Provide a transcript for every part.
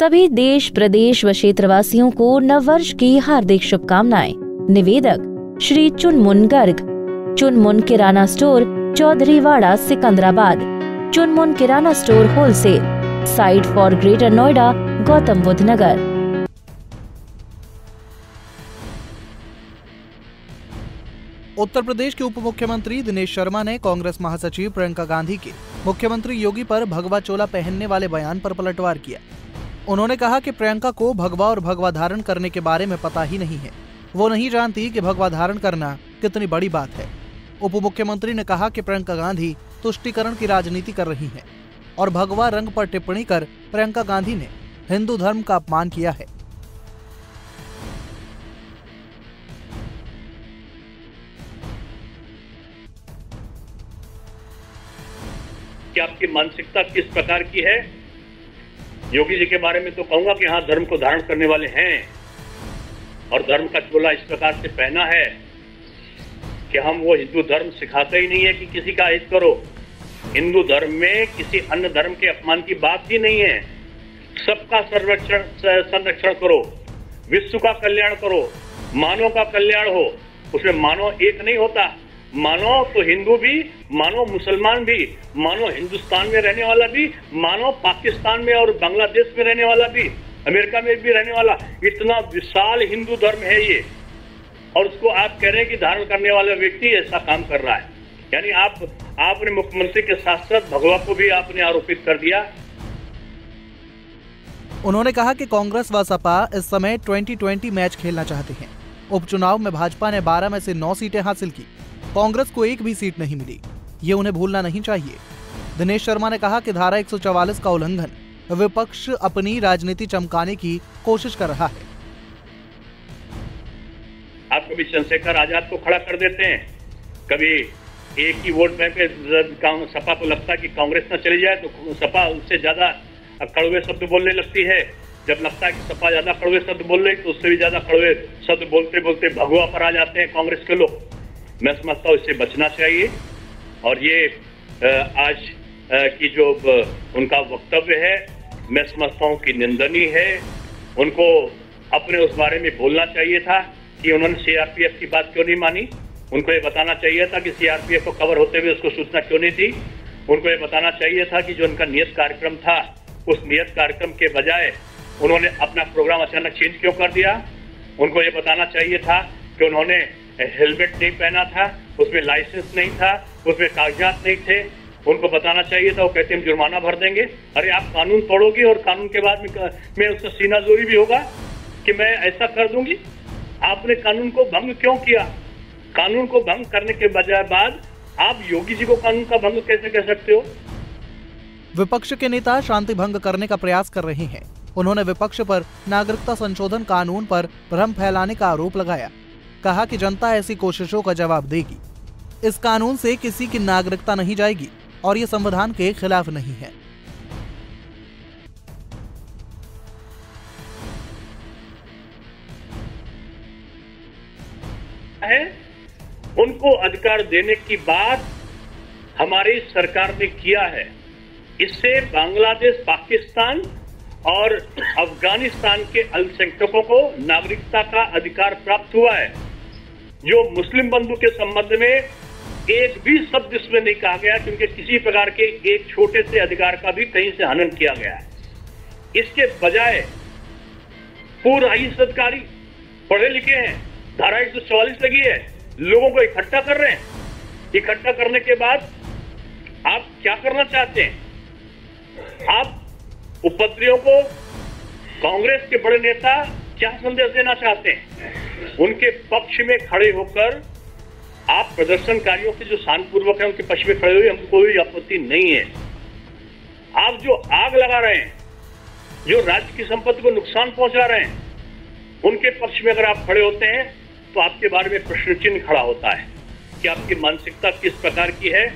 सभी देश, प्रदेश व क्षेत्रवासियों को नववर्ष की हार्दिक शुभकामनाएं। निवेदक श्री चुनमुन गर्ग, चुनमुन Kirana store, Chaudhariwada, Sikandrabad. Chunmun Kirana store wholesale, site for Greater Noida, Gautam Buddh Nagar. Uttar Pradesh के उप मुख्यमंत्री दिनेश शर्मा ने कांग्रेस महासचिव प्रियंका गांधी के मुख्यमंत्री योगी पर भगवा चोला पहनने वाले बयान पर पलटवार किया। उन्होंने कहा कि प्रियंका को भगवा और भगवा धारण करने के बारे में पता ही नहीं है। वो नहीं जानती कि भगवा धारण करना कितनी बड़ी बात है। उप मुख्यमंत्री ने कहा कि प्रियंका गांधी तुष्टीकरण की राजनीति कर रही हैं और भगवा रंग पर टिप्पणी कर प्रियंका गांधी ने हिंदू धर्म का अपमान किया है। कि आपकी मानसिकता किस प्रकार की है। योगी जी के बारे में तो कहूंगा कि हाँ, धर्म को धारण करने वाले हैं और धर्म का चोला इस प्रकार से पहना है कि हम वो हिंदू धर्म सिखाते ही नहीं है कि किसी का हित करो। हिंदू धर्म में किसी अन्य धर्म के अपमान की बात ही नहीं है। सबका संरक्षण करो, विश्व का कल्याण करो, मानव का कल्याण हो। उसमें मानव एक नहीं होता, मानो तो हिंदू भी, मानो मुसलमान भी, मानो हिंदुस्तान में रहने वाला भी, मानो पाकिस्तान में और बांग्लादेश में रहने वाला भी, अमेरिका में भी रहने वाला। इतना विशाल हिंदू धर्म है ये, और उसको आप कह रहे हैं कि धारण करने वाला व्यक्ति ऐसा काम कर रहा है। यानी आपने मुख्यमंत्री के साथ साथ भगवा को भी आपने आरोपित कर दिया। उन्होंने कहा कि कांग्रेस व सपा इस समय 2020 मैच खेलना चाहते हैं। उपचुनाव में भाजपा ने 12 में से 9 सीटें हासिल की, कांग्रेस को एक भी सीट नहीं मिली। ये उन्हें भूलना नहीं चाहिए। दिनेश शर्मा ने कहा कि धारा 144 का उल्लंघन विपक्ष अपनी राजनीति चमकाने की कोशिश कर रहा है। आप कभी चंद्रशेखर आजाद को खड़ा कर देते हैं, कभी एक ही वोट बैंक पे सपा को लगता है कि कांग्रेस न चली जाए तो सपा उससे ज्यादा कड़वे शब्द बोलने लगती है। जब लगता है कि सपा ज्यादा कड़वे शब्द बोल रही तो उससे भी ज्यादा कड़वे शब्द बोलते बोलते भगवा पर आ जाते हैं कांग्रेस के लोग। मैं समझता हूँ इससे बचना चाहिए। और ये आज की जो उनका वक्तव्य है, मैं समझता हूँ कि निंदनीय है। उनको अपने उस बारे में बोलना चाहिए था कि उन्होंने सीआरपीएफ की बात क्यों नहीं मानी। उनको ये बताना चाहिए था कि सीआरपीएफ को कवर होते हुए उसको सूचना क्यों नहीं थी। उनको ये बताना चाहिए था कि जो उनका नियत कार्यक्रम था, उस नियत कार्यक्रम के बजाय उन्होंने अपना प्रोग्राम अचानक चेंज क्यों कर दिया। उनको ये बताना चाहिए था कि उन्होंने हेलमेट नहीं पहना था, उसमें लाइसेंस नहीं था, उसमें कागजात नहीं थे। उनको बताना चाहिए था, वो कहते हम जुर्माना भर देंगे। अरे आप कानून तोड़ोगे और कानून के बाद में उससे सीना जोरी भी होगा कि मैं ऐसा कर दूंगी। आपने कानून को भंग क्यों किया? कानून को भंग करने के बजाय बाद आप योगी जी को कानून का भंग कैसे कह सकते हो? विपक्ष के नेता शांति भंग करने का प्रयास कर रहे हैं। उन्होंने विपक्ष पर नागरिकता संशोधन कानून पर भ्रम फैलाने का आरोप लगाया। कहा कि जनता ऐसी कोशिशों का जवाब देगी। इस कानून से किसी की नागरिकता नहीं जाएगी और ये संविधान के खिलाफ नहीं है। उनको अधिकार देने की बात हमारी सरकार ने किया है। इससे बांग्लादेश, पाकिस्तान और अफगानिस्तान के अल्पसंख्यकों को नागरिकता का अधिकार प्राप्त हुआ है। जो मुस्लिम बंधु के संबंध में एक भी शब्द इसमें नहीं कहा गया, क्योंकि किसी प्रकार के एक छोटे से अधिकार का भी कहीं से हनन किया गया है। इसके बजाय पूरा ही अधिकारी पढ़े लिखे हैं, धारा 144 लगी है, लोगों को इकट्ठा कर रहे हैं। इकट्ठा करने के बाद आप क्या करना चाहते हैं? आप उपद्रवियों को, कांग्रेस के बड़े नेता क्या संदेश देना चाहते हैं? उनके पक्ष में खड़े होकर आप प्रदर्शनकारियों के जो शांतिपूर्वक है उनके पक्ष में खड़े हुए, हमको कोई आपत्ति नहीं है। आप जो आग लगा रहे हैं, जो राज्य की संपत्ति को नुकसान पहुंचा रहे हैं, उनके पक्ष में अगर आप खड़े होते हैं तो आपके बारे में प्रश्न चिन्ह खड़ा होता है कि आपकी मानसिकता किस प्रकार की है।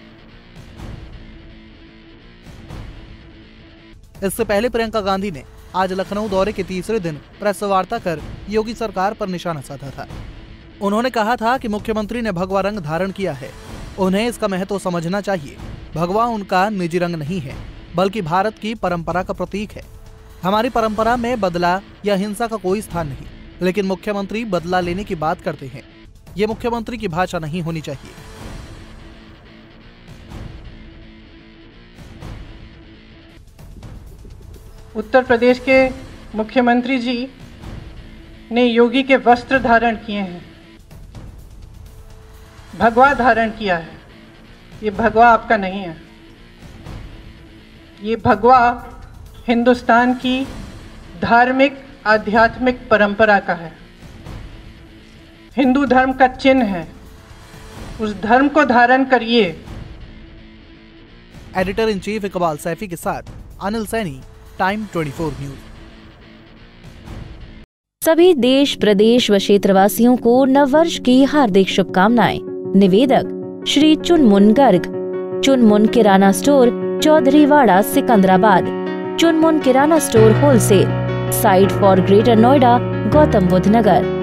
इससे पहले प्रियंका गांधी ने आज लखनऊ दौरे के तीसरे दिन प्रेस वार्ता कर योगी सरकार पर निशाना साधा था। उन्होंने कहा था कि मुख्यमंत्री ने भगवा रंग धारण किया है, उन्हें इसका महत्व समझना चाहिए। भगवा उनका निजी रंग नहीं है, बल्कि भारत की परंपरा का प्रतीक है। हमारी परंपरा में बदला या हिंसा का कोई स्थान नहीं, लेकिन मुख्यमंत्री बदला लेने की बात करते हैं। ये मुख्यमंत्री की भाषा नहीं होनी चाहिए। उत्तर प्रदेश के मुख्यमंत्री जी ने योगी के वस्त्र धारण किए हैं, भगवा धारण किया है। ये भगवा आपका नहीं है, ये भगवा हिंदुस्तान की धार्मिक आध्यात्मिक परंपरा का है, हिंदू धर्म का चिन्ह है। उस धर्म को धारण करिए। Editor in chief Iqbal Saifi के साथ अनिल सैनी, टाइम 24 न्यूज। सभी देश प्रदेश व क्षेत्रवासियों को नववर्ष की हार्दिक शुभकामनाएं। निवेदक श्री चुनमुन गर्ग, चुनमुन Kirana store, Chaudhariwada, Sikandrabad. Chunmun Kirana store wholesale, site for Greater Noida, Gautam Buddh Nagar.